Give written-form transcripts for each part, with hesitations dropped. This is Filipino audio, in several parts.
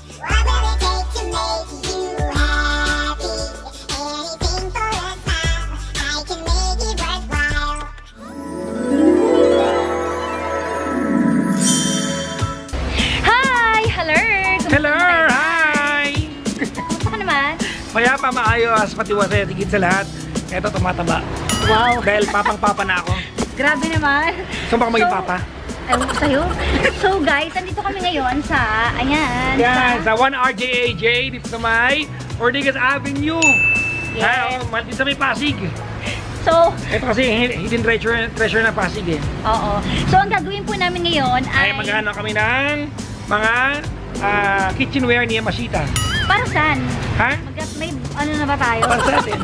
What will it take to make you happy? Anything for a smile, I can make it worthwhile. Hi! Hello! Hello! Hi! Kumusta ka naman? Payapa, maayos, patiwasay, tigit sa lahat. Eto, tumataba. Wow! Dahil papang-papa na ako. Grabe naman! So, baka maging papa? Ewan ko sa'yo. So guys, nandito kami ngayon sa, ayan, Yan, sa 1RJAJ, dito sa may Ortigas Avenue. Yes. Dito sa may Pasig. So, Ito kasi hidden treasure na Pasig eh. oo. So, ang gagawin po namin ngayon Ay ay maghanap kami ng mga kitchenware ni Yamashita. para saan? Ha? May ano na ba tayo? Para sa atin.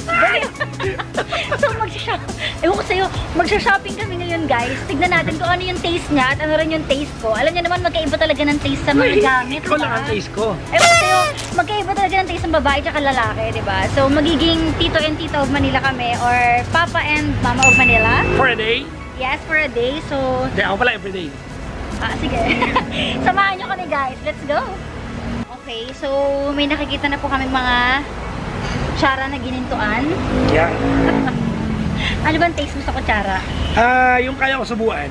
So, ewan ko sa'yo, magsha-shopping kami ngayon guys. Tignan natin kung ano yung taste niya at ano rin yung taste ko. Alam niyo naman, magkaiba talaga ng taste sa mga gamit. Ikaw lang ang taste ko. Ewan ko sa'yo, magkaiba talaga ng taste ng babae at lalaki, diba? So, magiging tito and tita of Manila kami or papa and mama of Manila. For a day? Yes, for a day. So, Hindi, ako pala everyday. sige. Samahan nyo kami guys. Let's go! Okay, so may nakikita na po kaming mga kutsara na ginintuan. Yeah. Ano ba ang taste mo sa kutsara? Yung kaya ko subuan.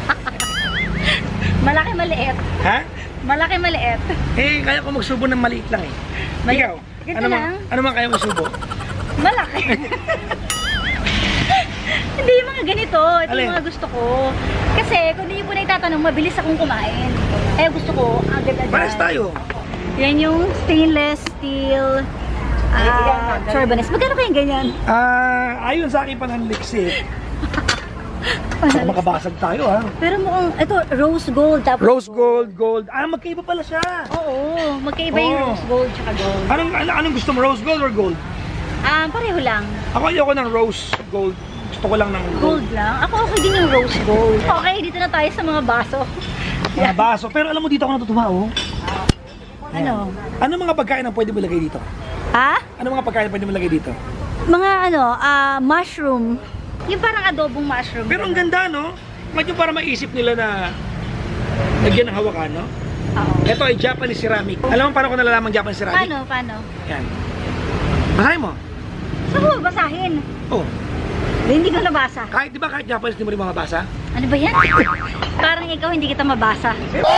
Malaki maliit. Ha? Malaki maliit. Eh, kaya ko magsubo ng maliit lang eh. Maliit. Ikaw, Ganito lang? ano man kaya mo subo? Malaki. Hindi yung mga ganito. Ito Alin? yung mga gusto ko. Kasi kung hindi po na itatanong, mabilis akong kumain. Eh gusto ko, agad-agad. Pares tayo. Yan yung stainless steel chorbanes. Magkano kayong ganyan? Ayon sa akin pananliksik. Baka makabasag tayo ha. Pero mukhang, ito, rose gold. Tapos Rose gold, gold. Magkaiba pala siya. Oo, magkaiba yung Oo. rose gold tsaka gold. Anong gusto mo? Rose gold or gold? Pareho lang. Ako ayoko ng rose gold. Gusto ko lang ng Gold lang. Ako okay din yung rose gold. Okay, dito na tayo sa mga baso. Mga baso. Pero alam mo dito ako natutuwa oh. Ano? Ano mga pagkain ang pwede mo lagay dito? Ha? Ano mga pagkain ang pwede mo lagay dito? Mga mushroom. Yung parang adobong mushroom. Pero ang ganda no? Medyo para maisip nila na lagyan ng hawakan no? Oo. Ito ay Japanese ceramic. Alam mo paano ko nalalaman Japanese ceramic? Paano? Yan. Basahin mo. Saan ko basahin? Oh. Hindi ko nabasa. Kahit di ba kahit Japanese di mo rin mabasa? Ano ba yan? Parang ikaw hindi kita mabasa.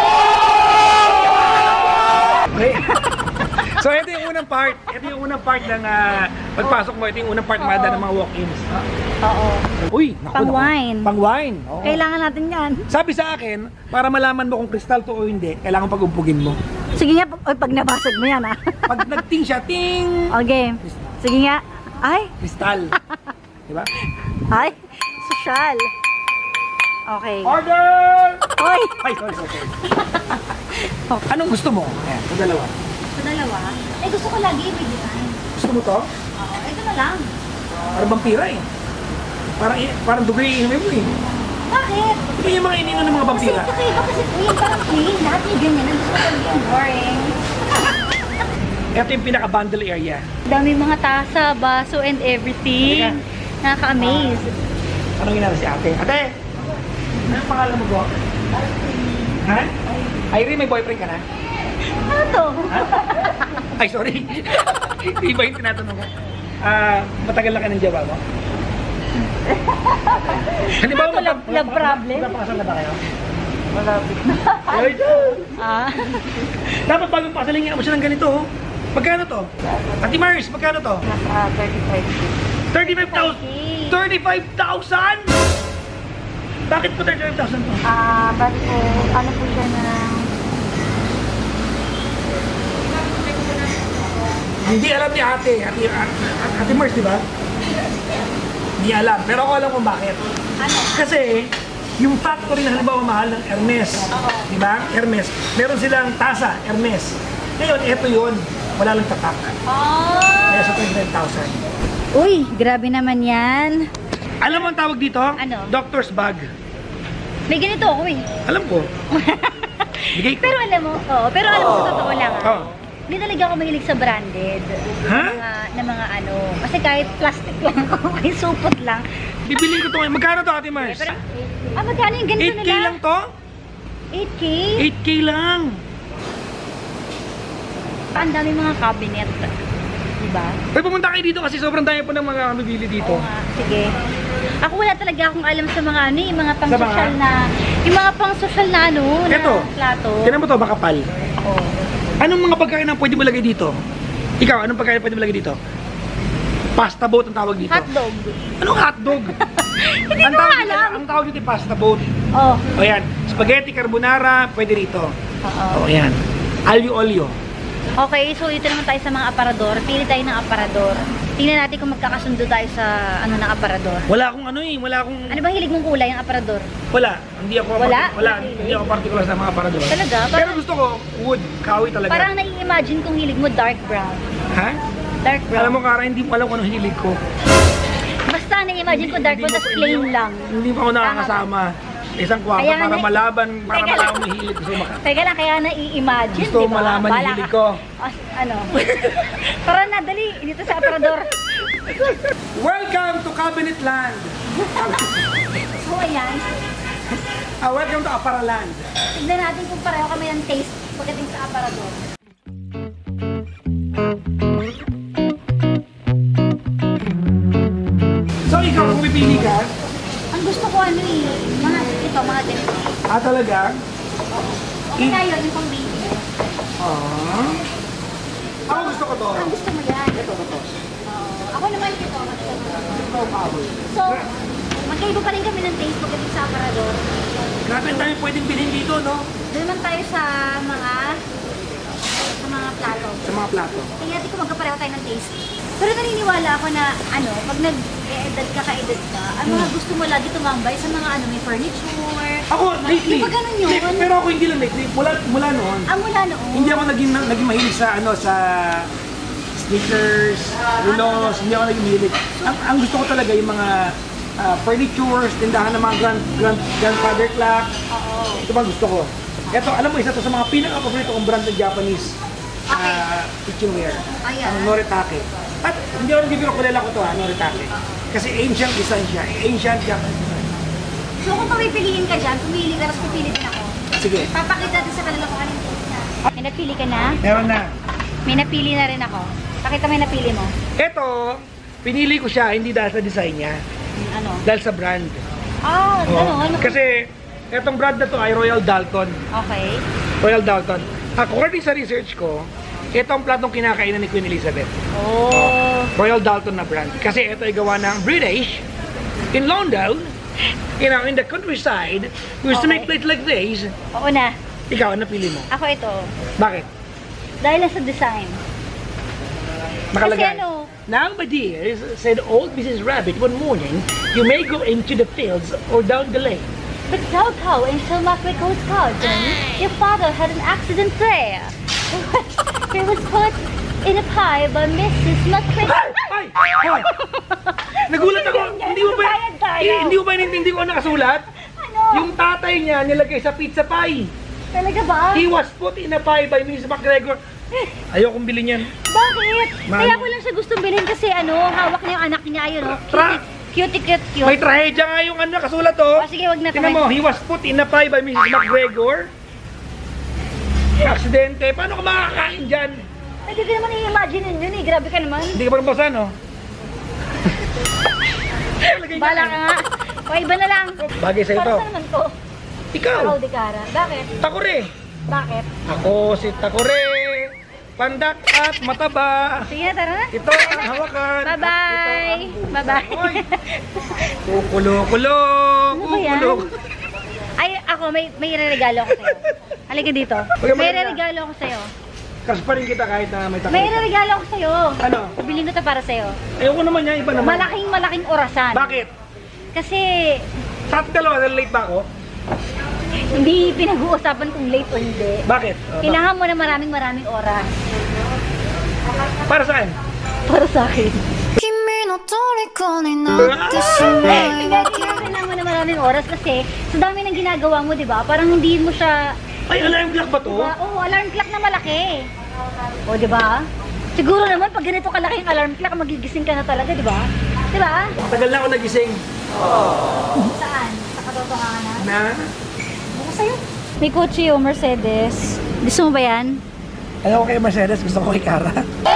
Okay. So ito yung unang part. Ito yung unang part ng pagpasok mo. Ito yung unang part ng mga walk-ins. Oo. Uy, naku, Pang naku. wine. Pang wine. Oo. Kailangan natin yan. Sabi sa akin, para malaman mo kung kristal to o hindi, kailangan pag-umpugin mo. Sige nga, pag nabasag mo yan ha. Pag nag-ting siya, ting! Okay. Sige nga. Ay, Kristal. Diba? ay, sosyal. Okay. Order! Hoy! Ay, sorry. Anong gusto mo? Ayan, sa dalawa. Sa dalawa? Eh, gusto ko lagi may design. Gusto mo to? Oo, ito na lang. Parang vampira eh. Parang dugay inumin mo eh. Bakit? Di ba yung mga ininom ng mga Kasi vampira? ito kayo, kasi yung parang plain. Lahat may ganyan. Ang gusto ko yung boring. Ito yung pinaka-bundle area. Dami mga tasa, baso, and everything. Nakaka-amaze. Anong ginagawa si ate? Ate! Anong pangalan mo po? Ha? Irene, may boyfriend ka na? Ano to? Ay, sorry. Iba yung tinatanong ko. Matagal na ka ng jawa mo? Halimbawa, Ano, love problem? magpapakasal na ba kayo? Malapit na. Ay, dapat bagong pasalingan mo siya ng ganito. Oh. Magkano to? Ate Mars, magkano to? Nasa 35,000! 35,000! Bakit po 35,000 to? Bali po, ano po siya na... Hindi alam ni Ate Mars, di ba? Hindi alam, pero ako alam kung bakit. Ano? Kasi, yung factory na halimbawa mahal ng Hermes, di ba? Hermes, meron silang tasa, Hermes. Ngayon, eto yun, wala lang tatak. Kaya sa 35,000. Uy, grabe naman yan. Alam mo ang tawag dito? Ano? Doctor's bag. May ganito ako eh. Alam ko. Bigay ko. Pero alam mo, sa totoo lang Oh. Hindi talaga ako mahilig sa branded. Ha? Na mga ano. Kasi kahit plastic lang ako, kahit supot lang. Bibiling ko ito. Magkano to, Ate Mars? Pero, magkano yung ganito 8K lang to? 8K? 8K lang. Ang dami mga cabinet. Diba? Pwede pumunta kayo dito kasi sobrang dami po ng mga mabibili dito. Oo nga, sige. Ako wala talaga akong alam sa mga ano, yung mga Sa pang-social mga? na, yung mga pang-social na ano, Ito. na plato. Tignan mo to, makapal. Oo. Anong mga pagkain ang pwede mo lagay dito? Ikaw, anong pagkain pwede mo lagay dito? Pasta boat ang tawag dito. Hotdog. Anong hotdog? Hindi ang ko tawag alam. Ang tawag dito ay pasta boat. Oh. O yan, spaghetti carbonara, pwede rito. Oo. O yan, alio olio. Okay, so ito naman tayo sa mga aparador. Pili tayo ng aparador. Tingnan natin kung magkakasundo tayo sa ano ng aparador. Wala akong ano eh, wala akong... Ano bang hilig mong kulay ang aparador? Wala, hindi ako Wala? hindi ako particular sa mga parador. Talaga? Pero Parang, gusto ko wood, kahoy talaga. parang nai-imagine kong hilig mo dark brown. Ha? Dark brown. Alam mo Kara, hindi mo alam kung anong hilig ko. Basta nai-imagine ko dark brown, tapos plain lang. Hindi pa ako nakakasama. Isang kwarto Kaya para nga- malaban, para Teka malaman lang. mo yung hilig ko sumakat. Teka lang, kaya nai-imagine, Gusto di mo ba? malaman yung Bala hilig ka. ko. Ano? Tara na, dali. Dito sa aparador. Welcome to Cabinet Land! So, ayan. Welcome to Aparaland. Tignan natin kung pareho kami ng taste pagdating sa aparador. So ikaw, kung pipili ka, Ang gusto ko ano eh, mga ganito. talaga? Okay tayo, yung pang baby. Ako gusto ko to. Ang gusto mo yan. Ito. Ako naman ito. Ito, kahoy. So, magkaiba pa rin kami ng taste pagdating sa aparador. Grabe ang dami pwedeng bilhin dito, no? Doon naman tayo sa mga plato. Sa mga plato. Tingnan natin kung magkapareho tayo ng taste. Pero naniniwala ako na, ano, pag nag-edad ka, ka-edad ka, ang mga gusto mo lagi tumambay sa mga ano, may furniture. Ako, lately. Di ba ganun yun? Pero ako hindi lang lately. Mula noon. Mula noon. Hindi ako naging mahilig sa sa sneakers, rulos, hindi ako naging mahilig. Ang gusto ko talaga yung mga furnitures, tindahan ng mga grandfather clock. Oo. Ito bang gusto ko. Ito, alam mo, isa to sa mga pinaka-paborito kong brand ng Japanese kitchenware. Ayan. Ang Noritake. At hindi ako nagbibiro kulala ko to Noritake. Kasi ancient design siya. Ancient Japanese design. So kung pumipiliin ka dyan, pumili ka, tapos pipili din ako. Sige. Papakita natin sa kanila kung anong taste na. May napili ka na? Meron na. May napili na rin ako. Pakita mo yung napili mo. Ito, pinili ko siya hindi dahil sa design niya. Ano? Dahil sa brand. Ano? Kasi etong brand na to ay Royal Dalton. Okay. Royal Dalton. According sa research ko, ito ang platong kinakainan ni Queen Elizabeth. Oh. Royal Dalton na brand. Kasi ito ay gawa ng British in London, in the countryside, who used to make plates like this. Oo na. Ikaw, ano napili mo? Ako ito. Bakit? Dahil lang sa design. Nakalagay. Kasi ano? Now, my dears, said old Mrs. Rabbit one morning, you may go into the fields or down the lane. But Cow Cow in Kilmaco's garden, your father had an accident there. He was put in a pie by Mrs. McCray. Ay! Ay! Nagulat ako. Hindi mo ba Bayad tayo. hindi mo ba inintindi ko ang nakasulat? Ano? Yung tatay niya nilagay sa pizza pie. Talaga ba? He was put in a pie by Mrs. McGregor. Ayokong bilhin yan. Bakit? Mano? Kaya ko lang siya gustong bilhin kasi ano, hawak niya yung anak niya, ayun oh. Cute. May trahedya nga yung ano nakasulat oh. Sige, wag na Tingnan mo, he was put in a pie by Mrs. McGregor. Aksidente. Paano ka makakain dyan? Hindi ko naman i-imagine yun eh. Grabe ka naman. Hindi ka pa nabasa, no? Bala ka nga. O, iba na lang. Bagay sa'yo Para to. saan naman to? Ikaw. Ikaw, Dikara. Bakit? Takore. Bakit? Ako si Takore. Pandak at mataba. Sige, tara na. Ito ang hawakan. Bye-bye. Bye-bye. Kukulo-kulo. Ano ba yan? Kukulo. Ay, ako, may re-regalo ako sa'yo. Halika dito. May re-regalo ako sa'yo. Kas pa rin kita kahit na may takore. May re-regalo ako sa'yo. Ano? Bilhin ko to para sa'yo. Ayoko naman niya, iba naman. Malaking orasan. Bakit? Kasi, Sa ating dalawa, late ba ako? hindi pinag-uusapan kung late o hindi. Bakit? Kailangan mo na maraming oras. Para saan? Para sa akin. 君の虜になってしまいが Kailangan mo na maraming oras kasi sa dami ng ginagawa mo, di ba? Parang hindi mo siya... Ay, alarm clock ba to? Diba? Oo, alarm clock na malaki. O, di ba? Siguro naman, pag ganito kalaki yung alarm clock, magigising ka na talaga, di ba? Di ba? Tagal na ako nagising. Saan? Sa katotohanan? Na? Bukas sa'yo. May kotse yung Mercedes. Gusto mo ba yan? Ayaw ko kay Mercedes, gusto ko kay Cara.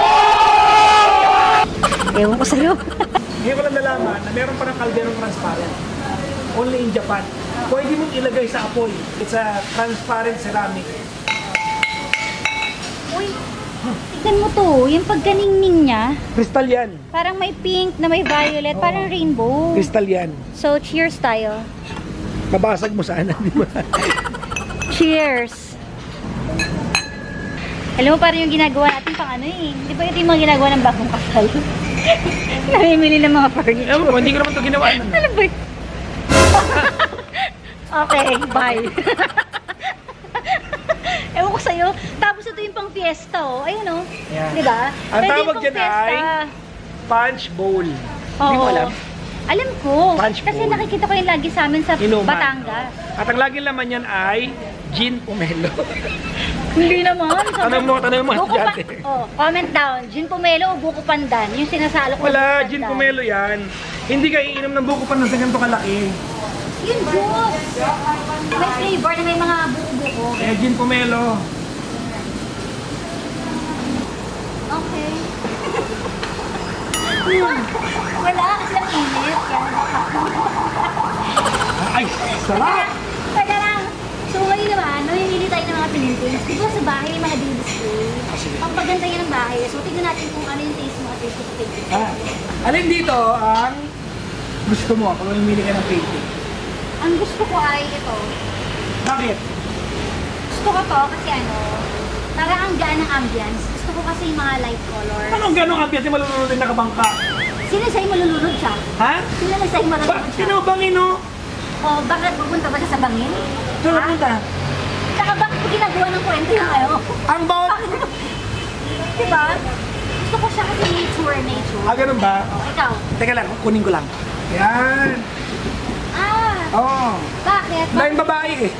Ewan ko sa'yo. Ngayon ko lang nalaman na meron pa ng kalderong transparent. Only in Japan. Pwede mong ilagay sa apoy. It's a transparent ceramic. Uy, tignan mo to. Yung pagkaningning niya, Crystal yan. parang may pink na may violet, parang rainbow. Crystal yan. So, cheers tayo. Mabasag mo sana, di ba? Cheers! Alam mo, parang yung ginagawa natin pang ano eh. Di ba ito yung mga ginagawa ng bagong kasal? Namimili ng mga furniture. Ewan ko, hindi ko naman ito ginawa. Ano ba yun? Okay, bye. Ewan ko sa'yo. Tapos ito yung pang fiesta, oh. Ayun, oh. Yan. Di ba? Ang Pwede tawag yung pang dyan ay fiesta. punch bowl. Hindi mo Oo. alam? Alam ko. Punch Kasi bowl. nakikita ko yung lagi sa amin sa Inuman. Batangas. At ang laging laman yan ay gin pomelo. Hindi naman. Tanong mo mga Buko pa- estudyante. Oh, comment down. Gin pomelo o buko pandan? Yung sinasalo ko. Wala, buko gin pandan. pomelo yan. Hindi ka iinom ng buko pa ng sa ganito kalaki. Yun, juice. May flavor na may mga buko-buko. Kaya gin pomelo. Okay. Wala, kasi ang init. Ay, sarap! Teka lang. So ngayon naman, namimili tayo ng mga pinintins. Di ba sa bahay may mga display? Ang paganda yan ng bahay. So tignan natin kung ano yung taste mo at taste ko sa painting. Alin dito ang gusto mo kung mamimili ka ng painting? Ang gusto ko ay ito. Bakit? Gusto ko to kasi ano, para ang gaan ng ambience. Gusto ko kasi yung mga light color. Anong ganong ambiance yung malulunod din nakabangka? Sino sa'yo malulunod siya? Ha? Sino na sa'yo malulunod siya? Sino bangin no? O bakit pupunta ba siya sa bangin? Sino Ha? punta? Tsaka bakit mo ginagawa ng kwento yung ano? Ang bawat... Diba? Gusto ko siya kasi nature. Ah, ganun ba? O, ikaw? Teka lang, kunin ko lang. Yan. Ah, Oo. bakit? Dahil babae eh.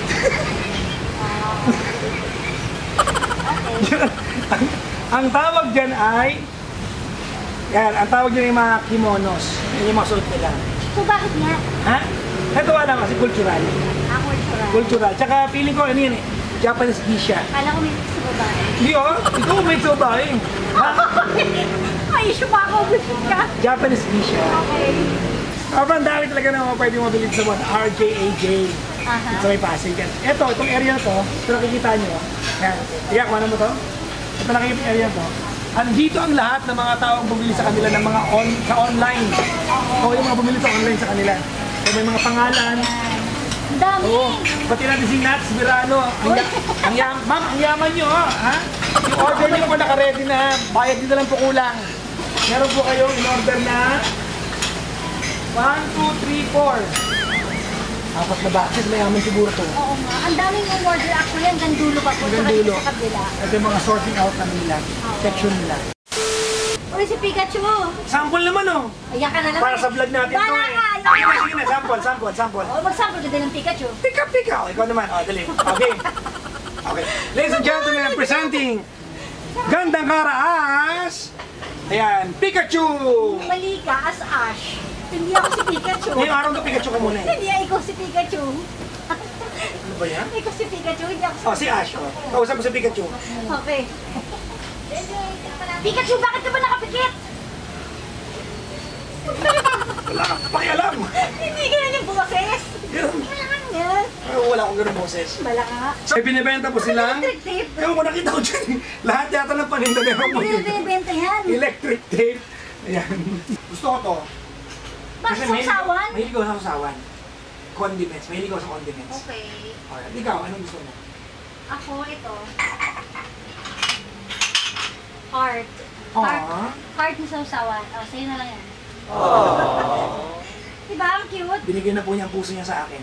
Okay. Ang tawag dyan ay... Yan, ang tawag dyan ay mga kimonos. Yan yung mga suot nila. So bakit nga? Ha? Ito alam kasi cultural. Ah, cultural. Cultural. Tsaka feeling ko ano yan eh. Japanese geisha. Kala ko may sa babae. Hindi oh. Ikaw may babae. Ha? May issue pa ako. Gusto ka? Japanese geisha. Okay. Sobrang dami talaga na mga pwede mabilin sa mga RJAJ. Aha. Sa may Pasig. Ito, itong area na to, ito nakikita nyo. Yan. Tiyak, ano mo to? Ito nakikita yung area na to. Andito ang lahat ng mga taong bumili sa kanila ng mga sa online. O yung mga bumili sa online sa kanila. So may mga pangalan. Ang dami. Oo. Pati natin si Nats Verano. Ma'am, ang yaman nyo, ha? Yung order nyo po naka-ready na. Bayad dito lang po kulang. Meron po kayong in-order na 1, 2, 3, 4. Apat na boxes, mayaman siguro to. Oo nga. Ang daming umorder actually. Hanggang dulo pa po. Hanggang Tsaka dito dulo. sa kabila. Ito yung mga sorting out na nila. Section nila. Uy, si Pikachu. Sample naman oh. Ayan ka na naman. Para sa vlog natin to Wala eh. ka. Sige na, sample. O, mag-sample ka din ng Pikachu. Pick up. Ikaw naman. O, dali. Okay. Okay. Ladies and gentlemen, presenting Gandang Cara as... Ayan, Pikachu! Mali ka as Ash. Hindi ako si Pikachu. Ngayong araw ka Pikachu ka muna eh. Hindi, ikaw si Pikachu. Ano ba yan? Ikaw si Pikachu, hindi ako si... Oh, si Ash. Oh. Kausap mo si Pikachu. Okay. Pikachu, bakit ka ba nakapikit? Wala ka pakialam. Hindi ganyan yung boses. Yun. Wala ka yan. Wala akong ganun boses. Wala ka. May binibenta po silang... Electric tape. Ewan ko nakita ko dyan. Lahat yata ng paninda meron po Hindi dito. na binibenta yan. Electric tape. Ayan. Gusto ko to. Bakit sausawan? Mahilig ako sa sausawan. Condiments. Mahilig ako sa condiments. Okay. Alright. Ikaw, anong gusto mo? Ako, ito. Heart. Aww. Heart na sausawan. O, sa'yo na lang yan. Diba? Ang cute. Binigyan na po niya ang puso niya sa akin.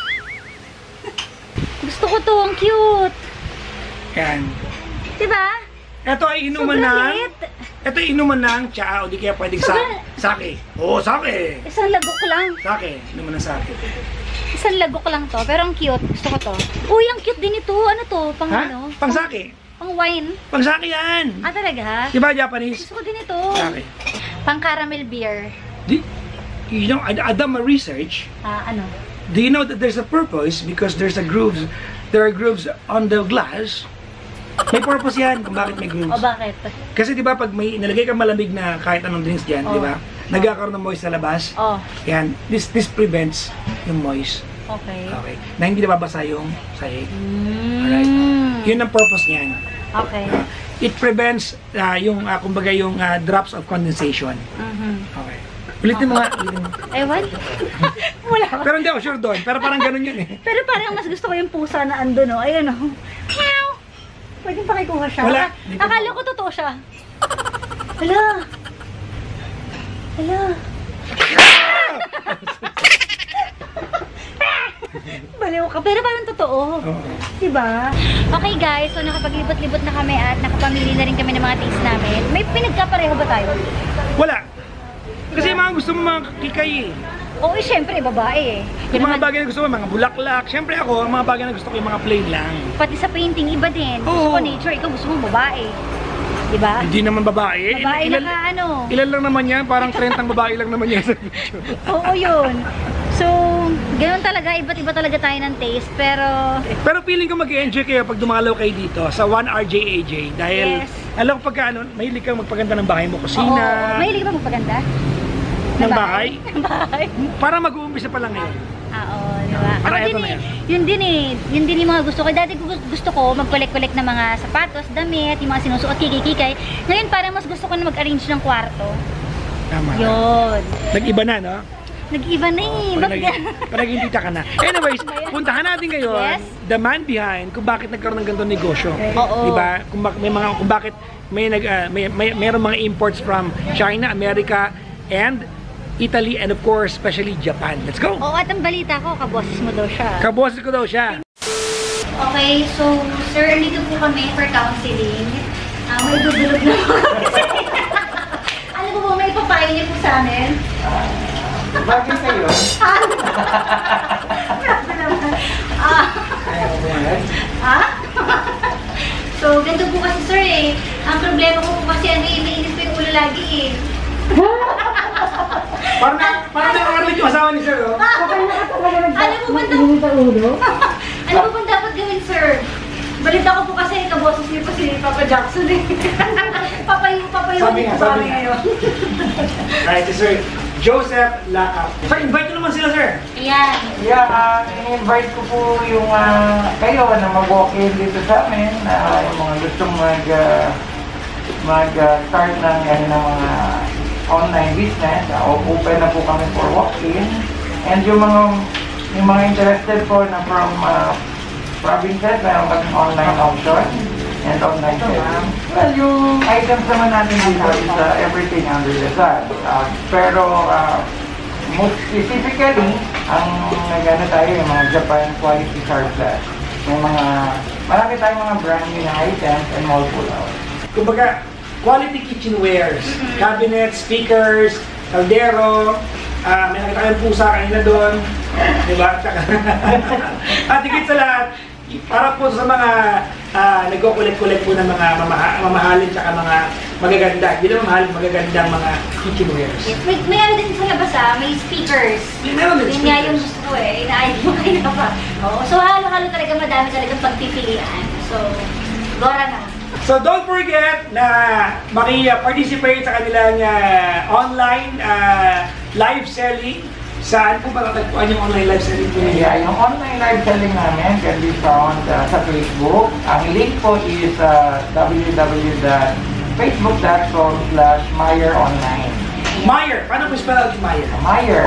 Gusto ko to. Ang cute. Yan. Diba? Ito ay inuman Sobrang ng... liit. Ito ay inuman ng tsaa o di kaya pwedeng sake. Oo, sake. Isang lagok lang. Sake. Inuman ng sake. Isang lagok lang to. Pero ang cute. Gusto ko to. Uy, ang cute din ito. Ano to? Pang Ha? ano? Pang sake. Pang wine. Pang sake yan. Ah, talaga? Diba Japanese? Gusto ko din ito. Sake. Pang caramel beer. You know, I done my research. Ah, ano? Do you know that there's a purpose because there are grooves on the glass May purpose yan kung bakit may grooves. O bakit? Kasi di ba pag may nalagay kang malamig na kahit anong drinks dyan, di ba? Nagkakaroon ng moist sa labas. Oh, Yan, this prevents yung moist. okay. Okay. Na hindi nababasa yung sahig. Alright? Yun ang purpose niyan. Okay. It prevents kumbaga yung drops of condensation. Okay. Ulitin mo nga. Ulitin mo. Ewan? Wala ko. Pero hindi ako sure doon. Pero parang ganun yun eh. Pero parang mas gusto ko yung pusa na ando, no? Ayun, no? Meow! Pwede pakikuha siya. Wala. Di ko- Akala ko totoo siya. Hala! Hala! Baliw ka. Pero parang totoo. Oo. Diba? Okay guys, so nakapaglibot-libot na kami at nakapamili na rin kami ng mga taste namin. May pinagkapareho ba tayo? Wala. Kasi yung mga gusto mo mga kikay eh. Oo, syempre, babae eh. Yung Yun mga naman, bagay na gusto mo, mga bulaklak. Siyempre ako, ang mga bagay na gusto ko yung mga plain lang. pati sa painting, iba din. Gusto Oo. ko nature, ikaw gusto mo babae. Diba? Hindi naman babae. Babae na ka, ano? Ilan lang naman yan, parang 30 babae lang naman yan sa picture. Oo, yun. So, ganoon talaga, iba't iba talaga tayo ng taste, pero... Pero feeling ko mag-enjoy kayo pag dumalaw kayo dito sa 1RJAJ. Dahil, Yes. alam ko pagka mahilig kang magpaganda ng bahay mo, Oo, kusina, mahilig ka ba magpaganda? ng bahay. Ng bahay? Para mag-uumpisa pa lang ngayon. Oo, diba? Para Ako eto din na eh. yan. Yun din yung mga gusto ko. Dati gusto ko mag-collect-collect ng mga sapatos, damit, yung mga sinusuot, kikikikay. Ngayon parang mas gusto ko na mag-arrange ng kwarto. Tama. Yun. Nag-iba na, no? Nag-iba na eh. Parang hindi ka na. Anyways, puntahan natin ngayon Yes. the man behind kung bakit nagkaroon ng ganitong negosyo. Oo. Diba? Kung bakit mayroong mga imports from China, America, and Italy, and of course, especially Japan. Let's go! Oo, at ang balita ko, kaboses mo daw siya. Kaboses ko daw siya. Okay, so, sir, dito po kami for counseling. May dudulog na po. Ano po ba, may papayo niyo po sa amin? Bakit kayo? Grabe naman. Ayaw ko yan. So, ganito po kasi sir eh. Ang problema ko po kasi naiinis ko yung ulo lagi eh. Parang nakakarinig yung asawa ni Sir, oh. Ano po bang dapat gawin, sir? Balita ko po kasi kaboses niyo po si Papa Jackson eh. Papayo Sabi nga, sabi nga. ngayon. Right, si Sir Joseph Lacap. Sir, invite nyo naman sila, Sir. Ayan. Yeah, in-invite ko po yung kayo na mag-walk-in dito sa amin. Yung mga gustong mag-start ng mga online business. Open na po kami for walk-in. And yung mga interested po na from provinces, meron kaming online auction and online selling. Well, yung items naman natin dito is everything under the sun. Pero most specifically, ang nagano tayo yung mga Japan quality surplus. May marami tayong mga brand new na items and all full out. Kumbaga, quality kitchenwares, cabinets, speakers, kaldero, may nakita kayong pusa kanina doon, di ba? At higit sa lahat, para po sa mga nagkukulit-kulit po ng mga mamahalin tsaka mga magaganda, hindi na mamahalin, magagandang mga kitchenwares. Yes, may ano din sa labas may speakers. Meron din Yun nga yung speakers. gusto ko eh. Inaayos mo kayo na pa. Oo, so halo-halo talaga, madami talagang pagpipilian. So, gora na. So don't forget na maki-participate sa kanilang online live selling. Saan po matatagpuan yung online live selling po nila? Yeah, yung online live selling namin can be found sa Facebook. Ang link po is www.facebook.com/MeyerOnline. Meyer, paano po spell out yung Meyer? Meyer,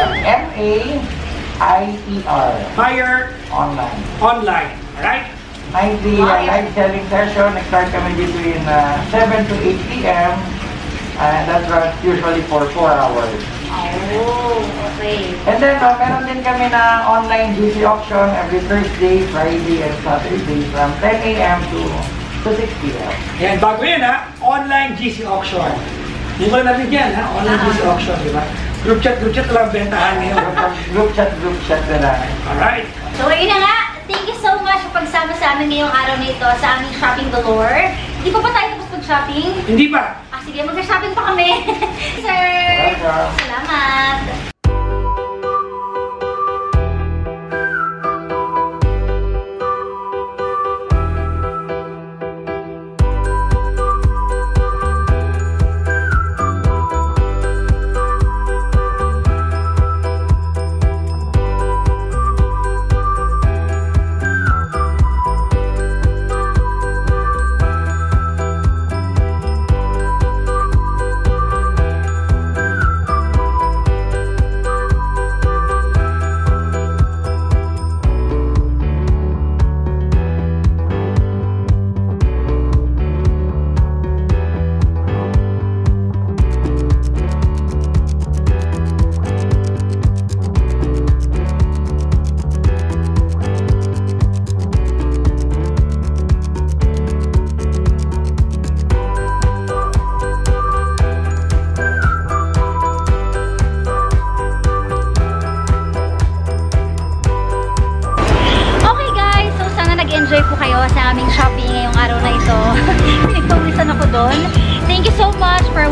M-A-I-E-R, Meyer online. online, alright? Nightly live selling session. Nag-start kami between 7 to 8 p.m. And that runs usually for 4 hours. Oh, okay. And then, meron din kami na online GC auction every Thursday, Friday, and Saturday from 10 a.m. to 6 p.m. Yan, bago yan ha, online GC auction. Hindi mo na natin yan ha, online GC auction, di ba? Group chat lang bentahan ngayon. Group chat na lang. Alright. So, ayun na nga. Thank you so much sa pagsama sa amin ngayong araw na ito sa aming shopping galore. Hindi pa ba tayo tapos mag-shopping? Hindi pa. Sige, mag-shopping pa kami. Sir! Welcome. Salamat!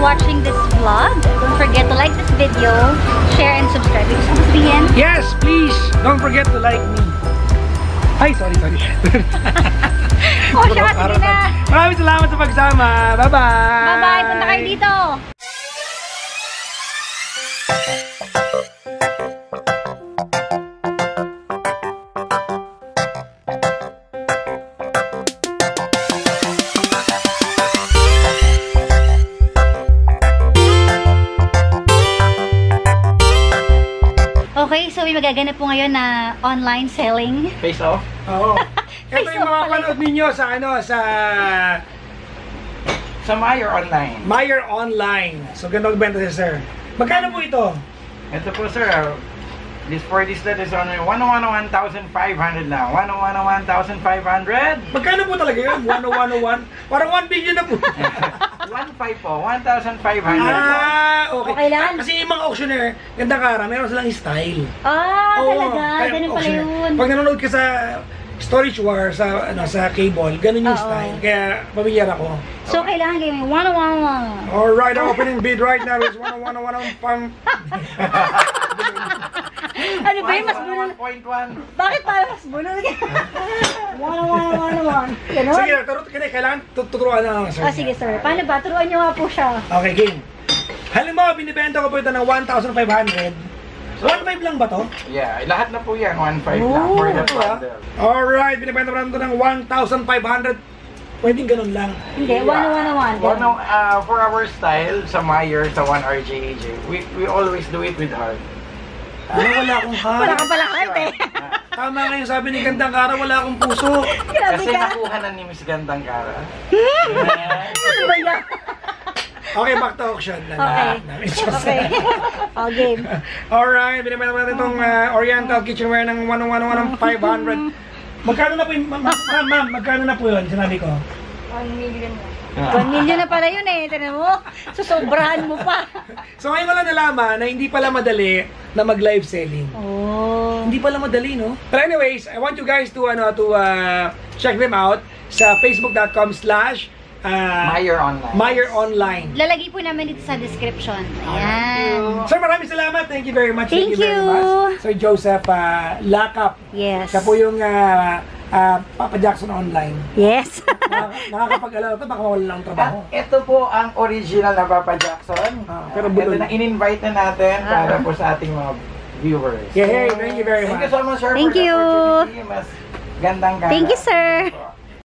watching this vlog. Don't forget to like this video, share, and subscribe. Gusto mo sabihin? Yes, please, don't forget to like me. Ay, sorry. Oh, siya, sige na. Maraming salamat sa pagsama. Bye-bye. Bye-bye. Punta kayo dito. Okay, so may magaganap po ngayon na online selling. Face off. Oo. Ito yung mga panood ninyo sa Sa Meyer Online. Meyer Online. So, ganun magbenta si sir. Magkano po ito? Ito po sir, for this set is only 101,500 na. 101,500. Magkano po talaga yun? 10101? Parang 1 billion na po. 1.5 po, 1,500. Ah, okay. Okay lang. Kasi yung mga auctioneer, ganda kara, meron silang style. Ah, Oo, talaga. kaya Ganun pala auctioneer. yun. Pag nanonood ka sa Storage War, sa cable, ganun yung Oo. style. Kaya, pamilyar ako. So, kailangan kayo may 101. Alright, our opening bid right now is 101. Ano ba yun? Mas bunol. 1.1. Bakit parang mas bunol ka? 101. Ganun? Sige, kailangan tuturuan na lang, sir. Ah, sige sir. Paano ba? Turuan niyo nga po siya. Okay, game. Halimbawa, binibenta ko po ito ng 1,500. 1.5 lang ba to? Yeah, lahat na po yan, 1.5 lang for the bundle. Alright, binibenta ko ito ng 1,500. Pwedeng ganun lang. Hindi, 101. For our style, sa Meyer, sa 1RJAJ, we always do it with heart. Wala akong heart. Wala ka pala heart eh. Tama nga yung sabi ni Gandang Kara, wala akong puso. Grabe Kasi ka. nakuha na ni Miss Gandang Kara. Ano ba yan? Okay, back to auction. Okay. Okay. Oh, game. Alright, binibenta ko natin itong Oriental Kitchenware ng 1,500. Magkano na po yung, ma'am, magkano na po yun, sinabi ko? 1 million na. 1 million na pala yun eh. Tignan mo. Susobrahan mo pa. So ngayon ko lang nalaman na hindi pala madali na mag-live selling. Oh. Hindi pala madali, no? But anyways, I want you guys to check them out sa facebook.com/ Meyer Online. Meyer Online. Lalagay po namin dito sa description. Ayan. Sir, maraming salamat. Thank you very much. Thank very you. much. Sir Joseph Lakap. Yes. Siya po yung Papa Jackson Online. Yes. Nakakapag-alala ito, baka mawala lang ang trabaho. Ito po ang original na Papa Jackson. Pero Ito bulol. na in-invite na natin para po sa ating mga viewers. Yeah, thank you very Thank much. you so much, sir, Thank for the you. opportunity. Mas gandang gana. Thank you, sir.